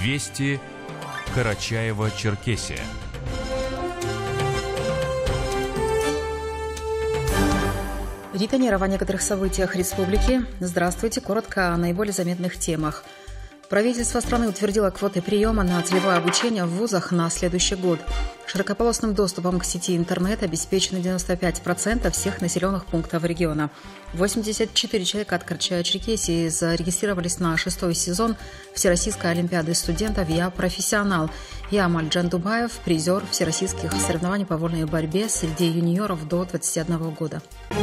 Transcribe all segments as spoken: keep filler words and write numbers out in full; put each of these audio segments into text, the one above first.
Вести Карачаево-Черкесия. Рита Нерова о некоторых событиях республики. Здравствуйте. Коротко о наиболее заметных темах. Правительство страны утвердило квоты приема на целевое обучение в вузах на следующий год. Широкополосным доступом к сети интернет обеспечено девяносто пять процентов всех населенных пунктов региона. восемьдесят четыре человека от Карачаево-Черкесии зарегистрировались на шестой сезон Всероссийской олимпиады студентов «Я профессионал». Я Амальджан Дубаев, призер всероссийских соревнований по вольной борьбе среди юниоров до двадцати одного года.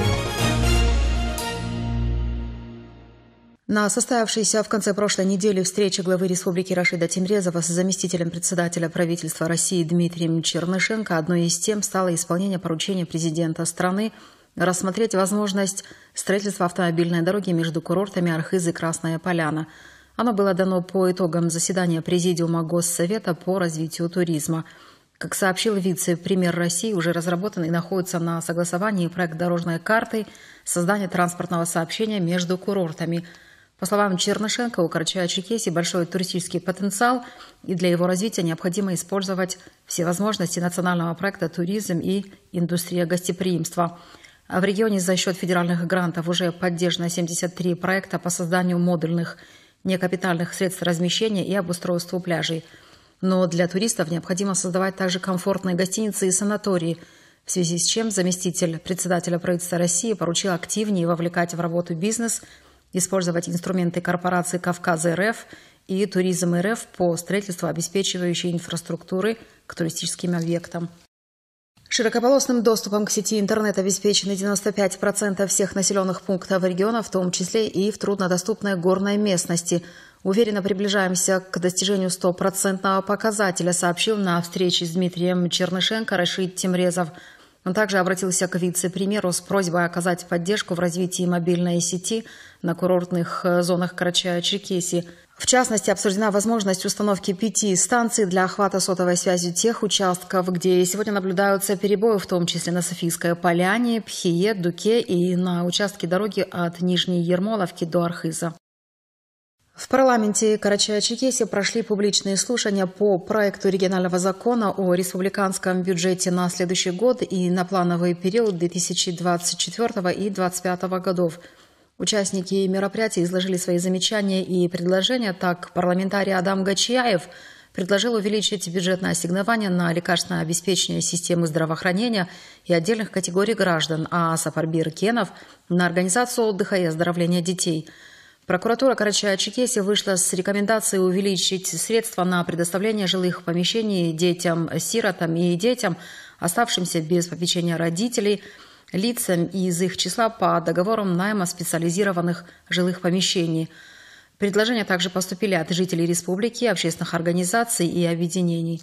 На состоявшейся в конце прошлой недели встрече главы республики Рашида Тимрезова с заместителем председателя правительства России Дмитрием Чернышенко одной из тем стало исполнение поручения президента страны рассмотреть возможность строительства автомобильной дороги между курортами Архыз и Красная Поляна. Оно было дано по итогам заседания Президиума Госсовета по развитию туризма. Как сообщил вице-премьер России, уже разработан и находится на согласовании проект дорожной карты создания транспортного сообщения между курортами. По словам Чернышенко, у Карачаево-Черкесии большой туристический потенциал, и для его развития необходимо использовать все возможности национального проекта «Туризм и индустрия гостеприимства». А в регионе за счет федеральных грантов уже поддержано семьдесят три проекта по созданию модульных некапитальных средств размещения и обустройству пляжей. Но для туристов необходимо создавать также комфортные гостиницы и санатории, в связи с чем заместитель председателя правительства России поручил активнее вовлекать в работу бизнес, использовать инструменты корпорации «Кавказ-РФ» и «Туризм РФ» по строительству обеспечивающей инфраструктуры к туристическим объектам. Широкополосным доступом к сети интернет обеспечены девяносто пять процентов всех населенных пунктов региона, в том числе и в труднодоступной горной местности. Уверенно приближаемся к достижению стопроцентного показателя, сообщил на встрече с Дмитрием Чернышенко Рашид Тимрезов. Он также обратился к вице-премьеру с просьбой оказать поддержку в развитии мобильной сети на курортных зонах Карачаево-Черкесии. В частности, обсуждена возможность установки пяти станций для охвата сотовой связью тех участков, где сегодня наблюдаются перебои, в том числе на Софийской Поляне, Пхие, Дуке и на участке дороги от Нижней Ермоловки до Архыза. В парламенте Карачаево-Черкесии прошли публичные слушания по проекту регионального закона о республиканском бюджете на следующий год и на плановый период две тысячи двадцать четвёртого и две тысячи двадцать пятого годов. Участники мероприятия изложили свои замечания и предложения. Так, парламентарий Адам Гачияев предложил увеличить бюджетное ассигнование на лекарственное обеспечение системы здравоохранения и отдельных категорий граждан, а Сапарбир Кенов – на организацию отдыха и оздоровления детей. Прокуратура Карачаево-Черкесии вышла с рекомендацией увеличить средства на предоставление жилых помещений детям-сиротам и детям, оставшимся без попечения родителей, лицам из их числа по договорам найма специализированных жилых помещений. Предложения также поступили от жителей республики, общественных организаций и объединений.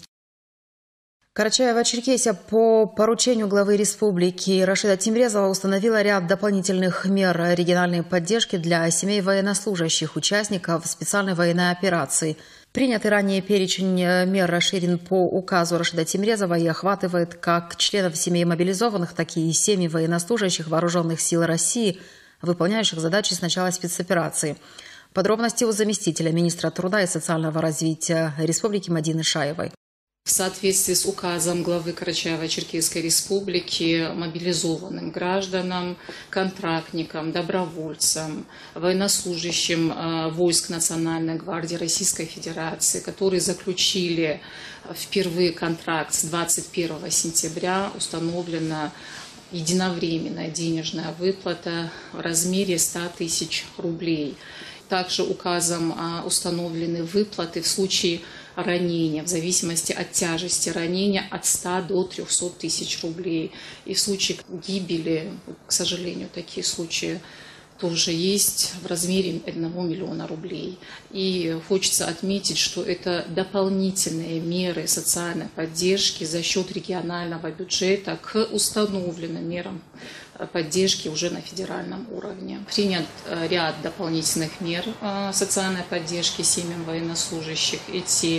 Карачаево-Черкесия по поручению главы республики Рашида Тимрезова установила ряд дополнительных мер региональной поддержки для семей военнослужащих, участников специальной военной операции. Принятый ранее перечень мер расширен по указу Рашида Тимрезова и охватывает как членов семей мобилизованных, так и семьи военнослужащих вооруженных сил России, выполняющих задачи с начала спецоперации. Подробности у заместителя министра труда и социального развития республики Мадины Шаевой. В соответствии с указом главы Карачаево-Черкесской республики мобилизованным гражданам, контрактникам, добровольцам, военнослужащим войск Национальной гвардии Российской Федерации, которые заключили впервые контракт с двадцать первого сентября, установлена единовременная денежная выплата в размере ста тысяч рублей. Также указом установлены выплаты в случае ранения, в зависимости от тяжести ранения, от ста до трёхсот тысяч рублей. И в случае гибели, к сожалению, такие случаи тоже есть, в размере одного миллиона рублей. И хочется отметить, что это дополнительные меры социальной поддержки за счет регионального бюджета к установленным мерам поддержки уже на федеральном уровне. Принят ряд дополнительных мер социальной поддержки семьям военнослужащих. Эти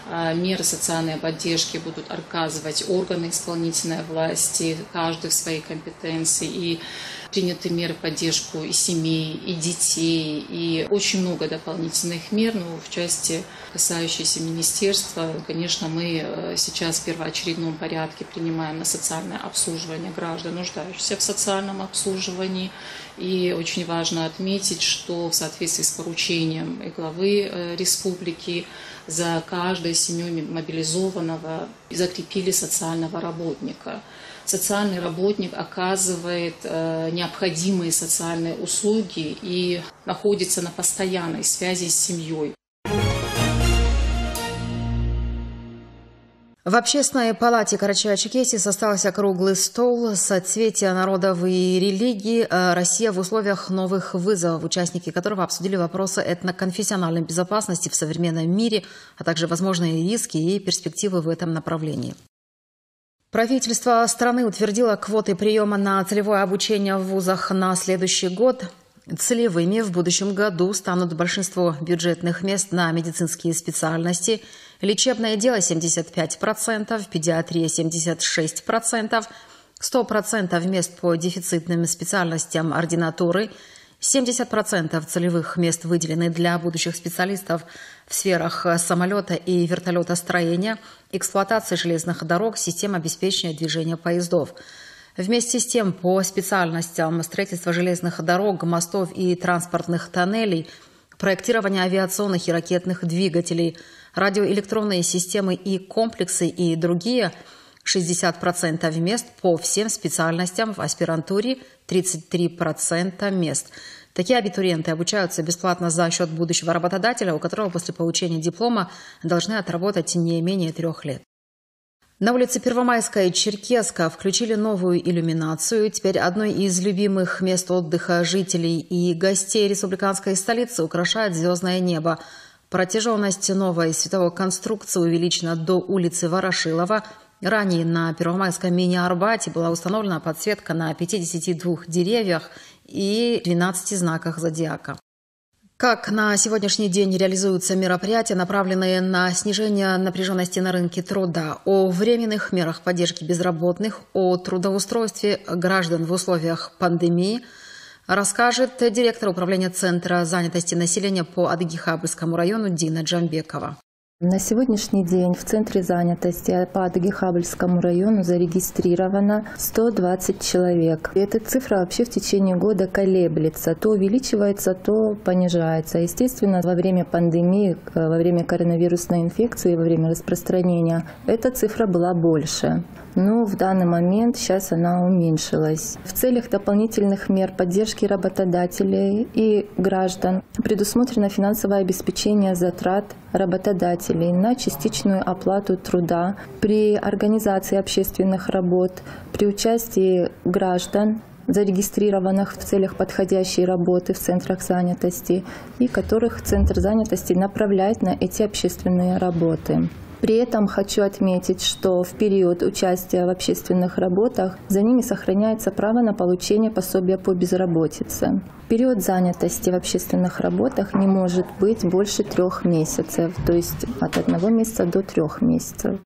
Меры социальной поддержки будут оказывать органы исполнительной власти, каждый в своей компетенции. И приняты меры в поддержку и семей, и детей, и очень много дополнительных мер, но в части, касающейся министерства, конечно, мы сейчас в первоочередном порядке принимаем на социальное обслуживание граждан, нуждающихся в социальном обслуживании. И очень важно отметить, что в соответствии с поручением и главы республики за каждой семьей мобилизованного закрепили социального работника. Социальный работник оказывает э, необходимые социальные услуги и находится на постоянной связи с семьей. В Общественной палате Карачаево-Черкесии состоялся круглый стол «Соцветия народов и религий. Россия в условиях новых вызовов», участники которого обсудили вопросы этноконфессиональной безопасности в современном мире, а также возможные риски и перспективы в этом направлении. Правительство страны утвердило квоты приема на целевое обучение в вузах на следующий год. Целевыми в будущем году станут большинство бюджетных мест на медицинские специальности, лечебное дело семьдесят пять процентов, педиатрия семьдесят шесть процентов, сто процентов мест по дефицитным специальностям ординатуры, семьдесят процентов целевых мест выделены для будущих специалистов в сферах самолета и вертолетостроения, эксплуатации железных дорог, систем обеспечения движения поездов. Вместе с тем, по специальностям строительства железных дорог, мостов и транспортных тоннелей, проектирование авиационных и ракетных двигателей, радиоэлектронные системы и комплексы и другие шестьдесят процентов мест по всем специальностям, в аспирантуре тридцать три процента мест. Такие абитуриенты обучаются бесплатно за счет будущего работодателя, у которого после получения диплома должны отработать не менее трех лет. На улице Первомайская, Черкесска, включили новую иллюминацию. Теперь одной из любимых мест отдыха жителей и гостей республиканской столицы украшает звездное небо. Протяженность новой световой конструкции увеличена до улицы Ворошилова. Ранее на Первомайском мини-Арбате была установлена подсветка на пятидесяти двух деревьях и двенадцати знаках зодиака. Как на сегодняшний день реализуются мероприятия, направленные на снижение напряженности на рынке труда, о временных мерах поддержки безработных, о трудоустройстве граждан в условиях пандемии, расскажет директор управления Центра занятости населения по Адыгихабыльскому району Дина Джамбекова. На сегодняшний день в Центре занятости по Адыгихабыльскому району зарегистрировано сто двадцать человек. И эта цифра вообще в течение года колеблется. То увеличивается, то понижается. Естественно, во время пандемии, во время коронавирусной инфекции, во время распространения, эта цифра была больше. Но в данный момент сейчас она уменьшилась. В целях дополнительных мер поддержки работодателей и граждан предусмотрено финансовое обеспечение затрат работодателей на частичную оплату труда при организации общественных работ, при участии граждан, зарегистрированных в целях подходящей работы в центрах занятости и которых Центр занятости направляет на эти общественные работы. При этом хочу отметить, что в период участия в общественных работах за ними сохраняется право на получение пособия по безработице. Период занятости в общественных работах не может быть больше трех месяцев, то есть от одного месяца до трех месяцев.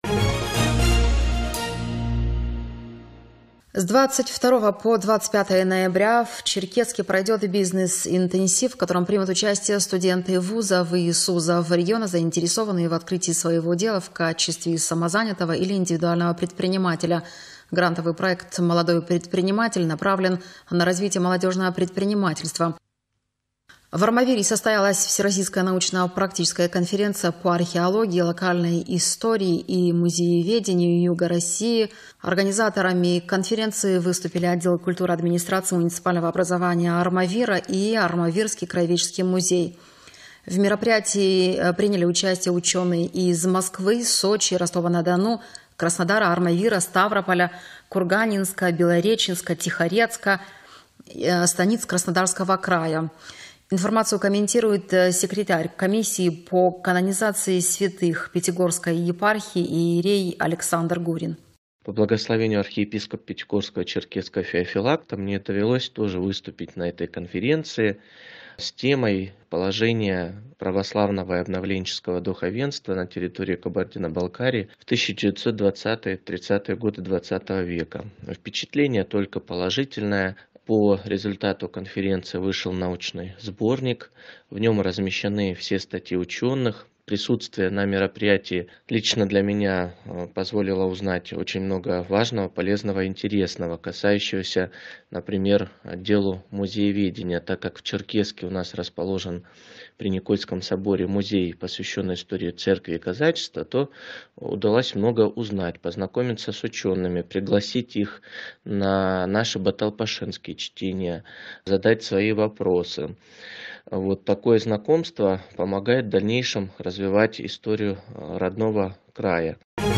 С двадцать второго по двадцать пятое ноября в Черкесске пройдет бизнес-интенсив, в котором примут участие студенты вузов и СУЗов региона, заинтересованные в открытии своего дела в качестве самозанятого или индивидуального предпринимателя. Грантовый проект «Молодой предприниматель» направлен на развитие молодежного предпринимательства. В Армавире состоялась Всероссийская научно-практическая конференция по археологии, локальной истории и музееведению Юга России. Организаторами конференции выступили отдел культуры администрации муниципального образования Армавира и Армавирский краеведческий музей. В мероприятии приняли участие ученые из Москвы, Сочи, Ростова-на-Дону, Краснодара, Армавира, Ставрополя, Курганинска, Белореченска, Тихорецка, станиц Краснодарского края. Информацию комментирует секретарь комиссии по канонизации святых Пятигорской епархии иерей Александр Гурин. По благословению архиепископа Пятигорского Черкесского Феофилакта мне довелось тоже выступить на этой конференции. с темой положения православного и обновленческого духовенства на территории Кабардино-Балкарии в тысяча девятьсот двадцатые-тридцатые годы двадцатого века. Впечатление только положительное. По результату конференции вышел научный сборник. В нем размещены все статьи ученых. Присутствие на мероприятии лично для меня позволило узнать очень много важного, полезного, интересного, касающегося, например, отделу музееведения. Так как в Черкесске у нас расположен при Никольском соборе музей, посвященный истории церкви и казачества, то удалось много узнать, познакомиться с учеными, пригласить их на наши баталпашинские чтения, задать свои вопросы. Вот такое знакомство помогает в дальнейшем развивать историю родного края.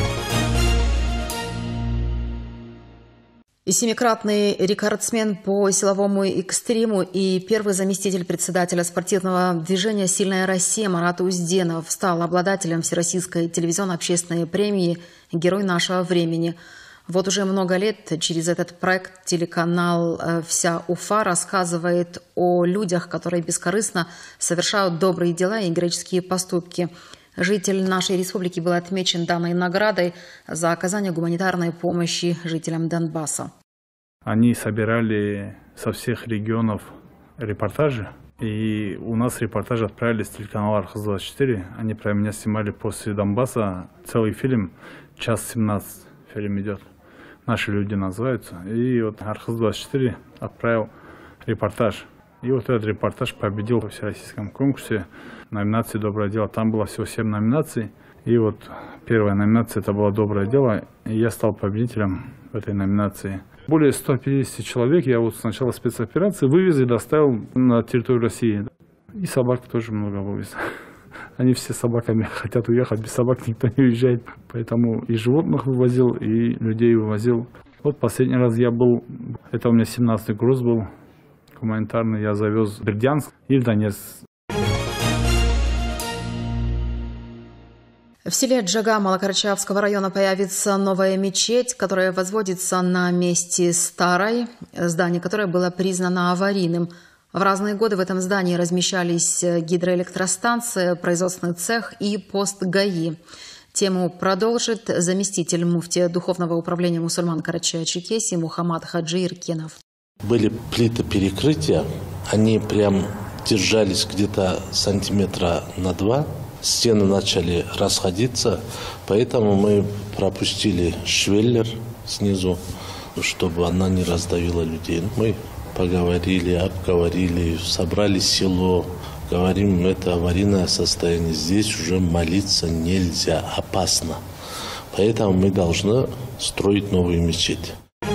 И семикратный рекордсмен по силовому экстриму и первый заместитель председателя спортивного движения «Сильная Россия» Марат Узденов стал обладателем Всероссийской телевизионно-общественной премии «Герой нашего времени». Вот уже много лет через этот проект телеканал «Вся Уфа» рассказывает о людях, которые бескорыстно совершают добрые дела и героические поступки. Житель нашей республики был отмечен данной наградой за оказание гуманитарной помощи жителям Донбасса. Они собирали со всех регионов репортажи. И у нас репортажи отправили с телеканала Архыз двадцать четыре. Они про меня снимали после Донбасса целый фильм. час семнадцать фильм идет. Наши люди называются. И вот Архыз двадцать четыре отправил репортаж. И вот этот репортаж победил во всероссийском конкурсе номинации «Доброе дело». Там было всего семь номинаций. И вот первая номинация это было «Доброе дело». И я стал победителем в этой номинации. Более ста пятидесяти человек я вот сначала спецоперации вывез и доставил на территорию России. И собак тоже много вывез. Они все собаками хотят уехать, без собак никто не уезжает. Поэтому и животных вывозил, и людей вывозил. Вот последний раз я был, это у меня семнадцатый груз был, гуманитарный, я завез в Бердянск и в Донецк. В селе Джага Малокарачаевского района появится новая мечеть, которая возводится на месте старой, здание которое было признано аварийным. В разные годы в этом здании размещались гидроэлектростанция, производственный цех и пост ГАИ. Тему продолжит заместитель муфтия Духовного управления мусульман Карачаева-Черкесии Мухаммад Хаджи Иркенов. Были плиты перекрытия, они прям держались где-то сантиметра на два. Стены начали расходиться, поэтому мы пропустили швеллер снизу, чтобы она не раздавила людей. Мы поговорили, обговорили, собрали село, говорим, это аварийное состояние, здесь уже молиться нельзя, опасно. Поэтому мы должны строить новую мечеть.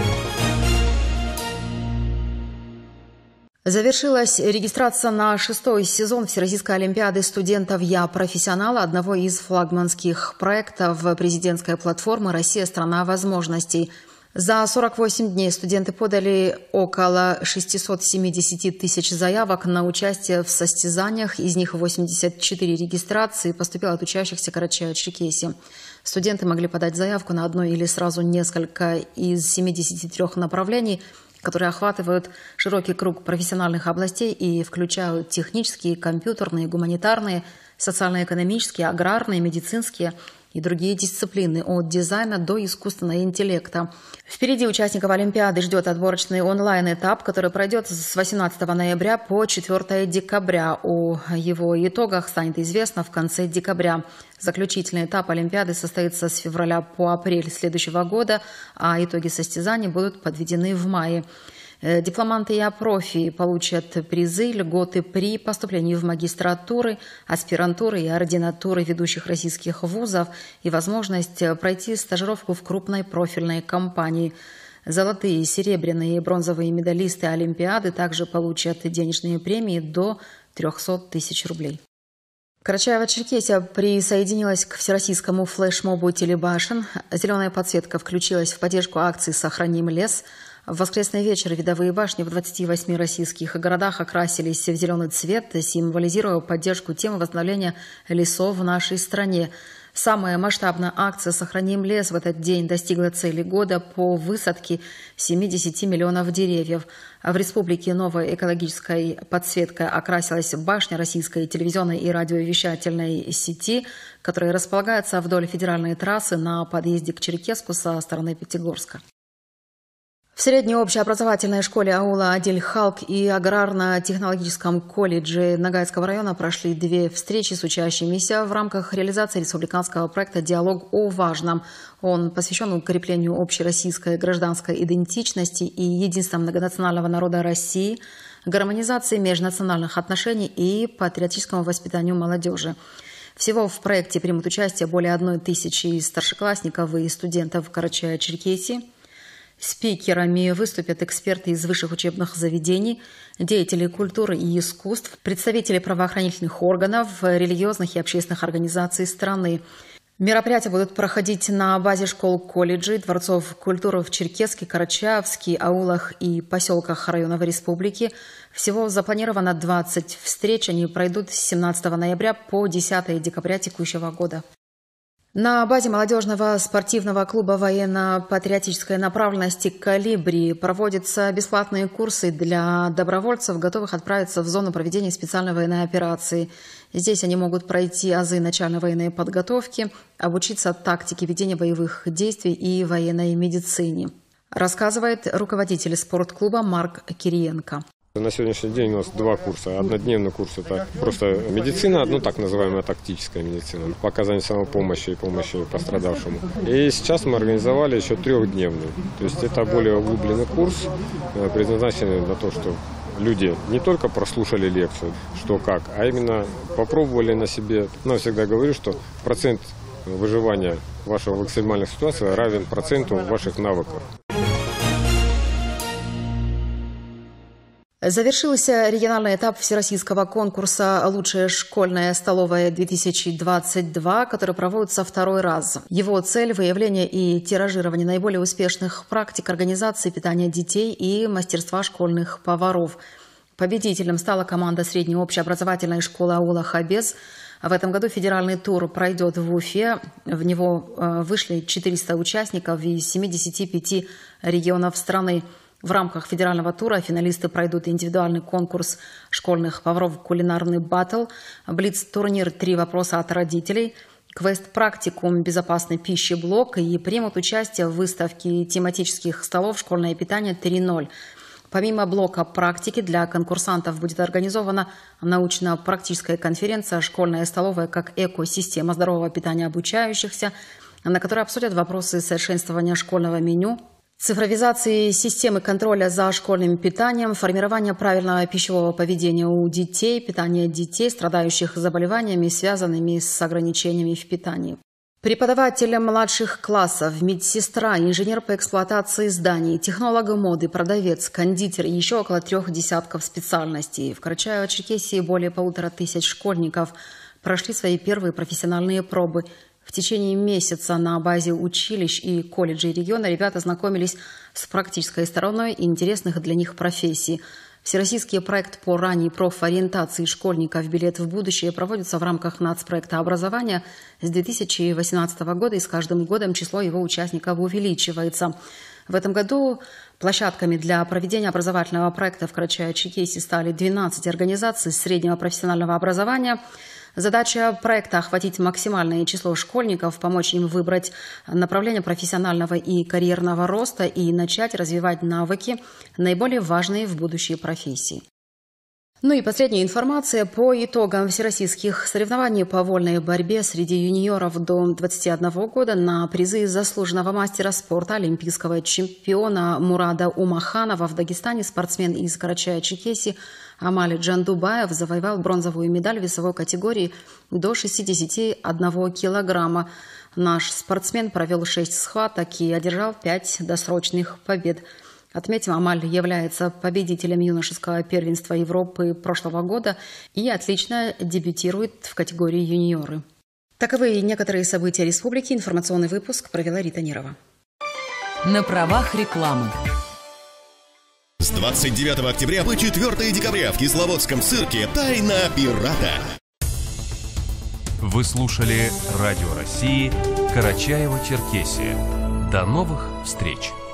Завершилась регистрация на шестой сезон Всероссийской олимпиады студентов «Я профессионал», одного из флагманских проектов президентской платформы «Россия – страна возможностей». За сорок восемь дней студенты подали около шестьсот семьдесят тысяч заявок на участие в состязаниях, из них восемьдесят четыре регистрации поступило от учащихся Карачаева-Черкесии. Студенты могли подать заявку на одно или сразу несколько из семидесяти трёх направлений, которые охватывают широкий круг профессиональных областей и включают технические, компьютерные, гуманитарные, социально-экономические, аграрные, медицинские и другие дисциплины, от дизайна до искусственного интеллекта. Впереди участников Олимпиады ждет отборочный онлайн-этап, который пройдет с восемнадцатого ноября по четвёртое декабря. О его итогах станет известно в конце декабря. Заключительный этап Олимпиады состоится с февраля по апрель следующего года, а итоги состязаний будут подведены в мае. Дипломанты и апрофи получат призы, льготы при поступлении в магистратуры, аспирантуры и ординатуры ведущих российских вузов и возможность пройти стажировку в крупной профильной компании. Золотые, серебряные и бронзовые медалисты Олимпиады также получат денежные премии до трёхсот тысяч рублей. Карачаево-Черкесия присоединилась к всероссийскому флешмобу «Телебашен». Зеленая подсветка включилась в поддержку акции «Сохраним лес». В воскресный вечер видовые башни в двадцати восьми российских городах окрасились в зеленый цвет, символизируя поддержку темы восстановления лесов в нашей стране. Самая масштабная акция «Сохраним лес» в этот день достигла цели года по высадке семидесяти миллионов деревьев. В республике новой экологической подсветкой окрасилась башня российской телевизионной и радиовещательной сети, которая располагается вдоль федеральной трассы на подъезде к Черкесску со стороны Пятигорска. В средней общеобразовательной школе аула Адиль-Халк и аграрно-технологическом колледже Ногайского района прошли две встречи с учащимися в рамках реализации республиканского проекта «Диалог о важном». Он посвящен укреплению общероссийской гражданской идентичности и единства многонационального народа России, гармонизации межнациональных отношений и патриотическому воспитанию молодежи. Всего в проекте примут участие более одной тысячи старшеклассников и студентов Карачаево-Черкесии. Спикерами выступят эксперты из высших учебных заведений, деятели культуры и искусств, представители правоохранительных органов, религиозных и общественных организаций страны. Мероприятия будут проходить на базе школ-колледжей, дворцов культуры в Черкесске, Карачаевске, аулах и поселках районов республики. Всего запланировано двадцать встреч. Они пройдут с семнадцатого ноября по десятое декабря текущего года. На базе молодежного спортивного клуба военно-патриотической направленности «Колибри» проводятся бесплатные курсы для добровольцев, готовых отправиться в зону проведения специальной военной операции. Здесь они могут пройти азы начальной военной подготовки, обучиться тактике ведения боевых действий и военной медицине, рассказывает руководитель спортклуба Марк Кириенко. На сегодняшний день у нас два курса. Однодневный курс – это просто медицина, ну так называемая тактическая медицина, по оказанию самопомощи и помощи пострадавшему. И сейчас мы организовали еще трехдневный. То есть это более углубленный курс, предназначенный на то, что люди не только прослушали лекцию, что как, а именно попробовали на себе. Но я всегда говорю, что процент выживания вашего в экстремальных ситуациях равен проценту ваших навыков. Завершился региональный этап всероссийского конкурса «Лучшая школьная столовая-две тысячи двадцать два», который проводится второй раз. Его цель – выявление и тиражирование наиболее успешных практик организации питания детей и мастерства школьных поваров. Победителем стала команда средней общеобразовательной школы аула Хабез. В этом году федеральный тур пройдет в Уфе. В него вышли четыреста участников из семидесяти пяти регионов страны. В рамках федерального тура финалисты пройдут индивидуальный конкурс школьных поваров «Кулинарный баттл», блиц-турнир «Три вопроса от родителей», квест-практикум «Безопасной пищи блок» и примут участие в выставке тематических столов «Школьное питание три ноль». Помимо блока практики для конкурсантов будет организована научно-практическая конференция «Школьная столовая как экосистема здорового питания обучающихся», на которой обсудят вопросы совершенствования школьного меню, цифровизации системы контроля за школьным питанием, формирования правильного пищевого поведения у детей, питания детей, страдающих заболеваниями, связанными с ограничениями в питании. Преподаватель младших классов, медсестра, инженер по эксплуатации зданий, технолог моды, продавец, кондитер и еще около трех десятков специальностей. В Карачаево-Черкесии более полутора тысяч школьников прошли свои первые профессиональные пробы. В течение месяца на базе училищ и колледжей региона ребята знакомились с практической стороной интересных для них профессий. Всероссийский проект по ранней профориентации школьников «Билет в будущее» проводится в рамках нацпроекта образования с две тысячи восемнадцатого года, и с каждым годом число его участников увеличивается. В этом году площадками для проведения образовательного проекта в Карачаево-Черкесии стали двенадцать организаций среднего профессионального образования. Задача проекта – охватить максимальное число школьников, помочь им выбрать направление профессионального и карьерного роста и начать развивать навыки, наиболее важные в будущей профессии. Ну и последняя информация по итогам всероссийских соревнований по вольной борьбе среди юниоров до двадцати одного года на призы заслуженного мастера спорта, олимпийского чемпиона Мурада Умаханова в Дагестане спортсмен из Карачаево-Черкесии Амаль Джандубаев завоевал бронзовую медаль в весовой категории до шестидесяти одного килограмма. Наш спортсмен провел шесть схваток и одержал пять досрочных побед. Отметим, Амаль является победителем юношеского первенства Европы прошлого года и отлично дебютирует в категории юниоры. Таковы некоторые события республики. Информационный выпуск провела Рита Нерова. На правах рекламы. С двадцать девятого октября по четвёртое декабря в Кисловодском цирке «Тайна пирата». Вы слушали Радио России Карачаево-Черкесия. До новых встреч!